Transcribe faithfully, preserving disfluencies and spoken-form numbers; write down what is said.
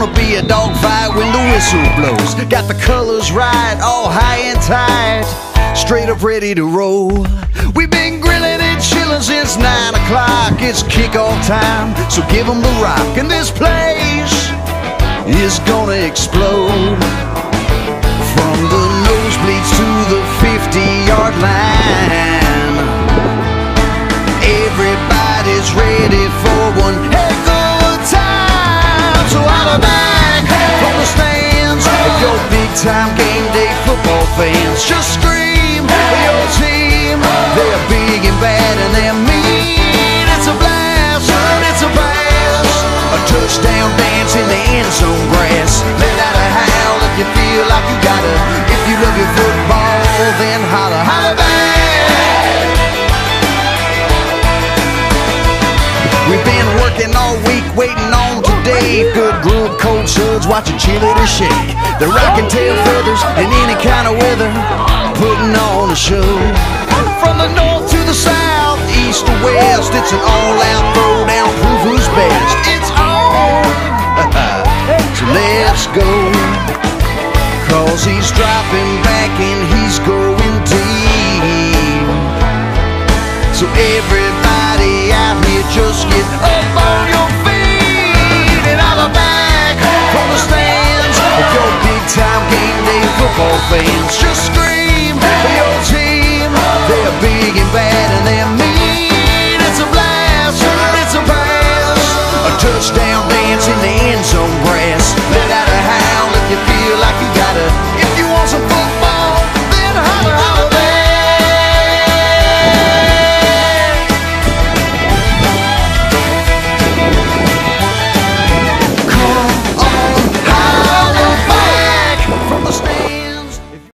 gonna be a dogfight when the whistle blows. Got the colors right, all high and tight, straight up ready to roll. We've been grilling and chilling since nine o'clock. It's kickoff time, so give them the rock. And this place is gonna explode. From the nosebleeds to the fifty-yard line, everybody's ready for one heck of a time. So holler back from the stands if you're big-time game day football fans. Just scream for your team. They're big and bad and they're mean. It's a blast, it's a blast. A touchdown dance in the end zone grass. Let out a howl if you feel like you gotta. If you love your football, then holler, holler back. We've been working all week, waiting on today. Good group, cold suds, watching cheerleaders shake. They're rocking tail feathers in any kind of weather, putting on a show. From the north to the south, east to west, it's an all-out throwdown, prove who's best. It's on, so let's go. Cause he's dropping back and he's going deep. So every